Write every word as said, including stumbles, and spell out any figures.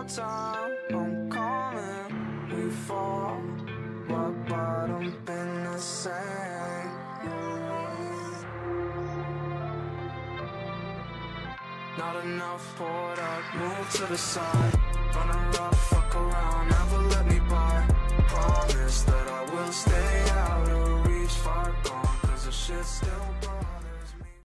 time I'm coming, we fall, rock bottom been the same. Not enough poured up, move to the side, runner up, fuck around